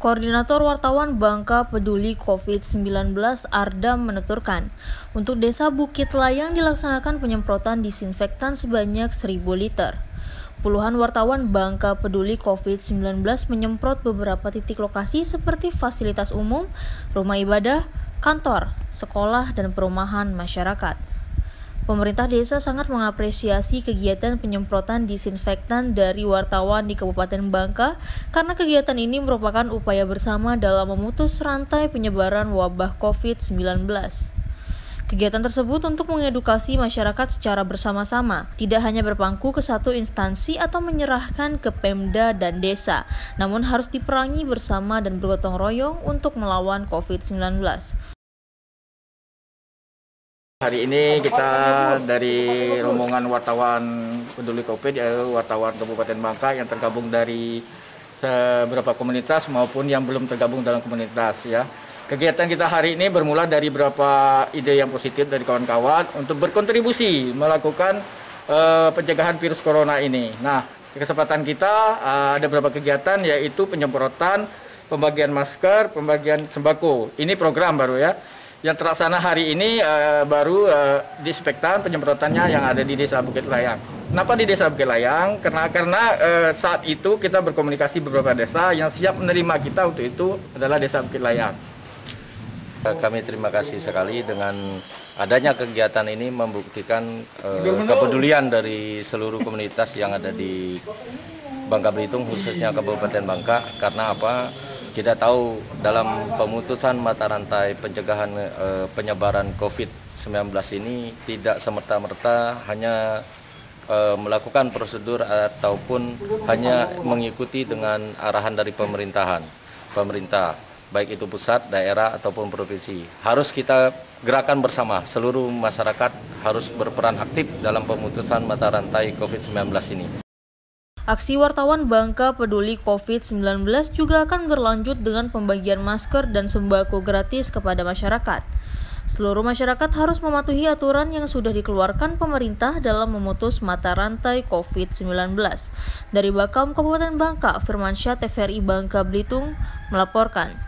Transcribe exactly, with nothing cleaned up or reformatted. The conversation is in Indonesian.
Koordinator Wartawan Bangka Peduli covid sembilan belas Ardam menuturkan, untuk Desa Bukit Layang dilaksanakan penyemprotan disinfektan sebanyak seribu liter. Puluhan wartawan Bangka Peduli covid sembilan belas menyemprot beberapa titik lokasi seperti fasilitas umum, rumah ibadah, kantor, sekolah, dan perumahan masyarakat. Pemerintah desa sangat mengapresiasi kegiatan penyemprotan disinfektan dari wartawan di Kabupaten Bangka karena kegiatan ini merupakan upaya bersama dalam memutus rantai penyebaran wabah covid sembilan belas. Kegiatan tersebut untuk mengedukasi masyarakat secara bersama-sama, tidak hanya berpangku ke satu instansi atau menyerahkan ke Pemda dan desa, namun harus diperangi bersama dan bergotong royong untuk melawan covid sembilan belas. Hari ini kita dari rombongan wartawan peduli COVID, yaitu wartawan Kabupaten Bangka yang tergabung dari beberapa komunitas maupun yang belum tergabung dalam komunitas. Ya, kegiatan kita hari ini bermula dari beberapa ide yang positif dari kawan-kawan untuk berkontribusi melakukan uh, pencegahan virus corona ini. Nah, kesempatan kita uh, ada beberapa kegiatan, yaitu penyemprotan, pembagian masker, pembagian sembako. Ini program baru ya. Yang terlaksana hari ini uh, baru uh, disinfektan penyemprotannya yang ada di Desa Bukit Layang. Kenapa di Desa Bukit Layang? Karena karena uh, saat itu kita berkomunikasi beberapa desa yang siap menerima kita untuk itu adalah Desa Bukit Layang. Kami terima kasih sekali dengan adanya kegiatan ini membuktikan uh, kepedulian dari seluruh komunitas yang ada di Bangka Belitung, khususnya Kabupaten Bangka. Karena apa? Kita tahu dalam pemutusan mata rantai pencegahan e, penyebaran covid sembilan belas ini tidak semerta-merta hanya e, melakukan prosedur ataupun hanya mengikuti dengan arahan dari pemerintahan, pemerintah, baik itu pusat, daerah ataupun provinsi. Harus kita gerakan bersama, seluruh masyarakat harus berperan aktif dalam pemutusan mata rantai covid sembilan belas ini. Aksi wartawan Bangka Peduli covid sembilan belas juga akan berlanjut dengan pembagian masker dan sembako gratis kepada masyarakat. Seluruh masyarakat harus mematuhi aturan yang sudah dikeluarkan pemerintah dalam memutus mata rantai covid sembilan belas. Dari Bakam Kabupaten Bangka, Firmansyah T V R I Bangka Belitung melaporkan.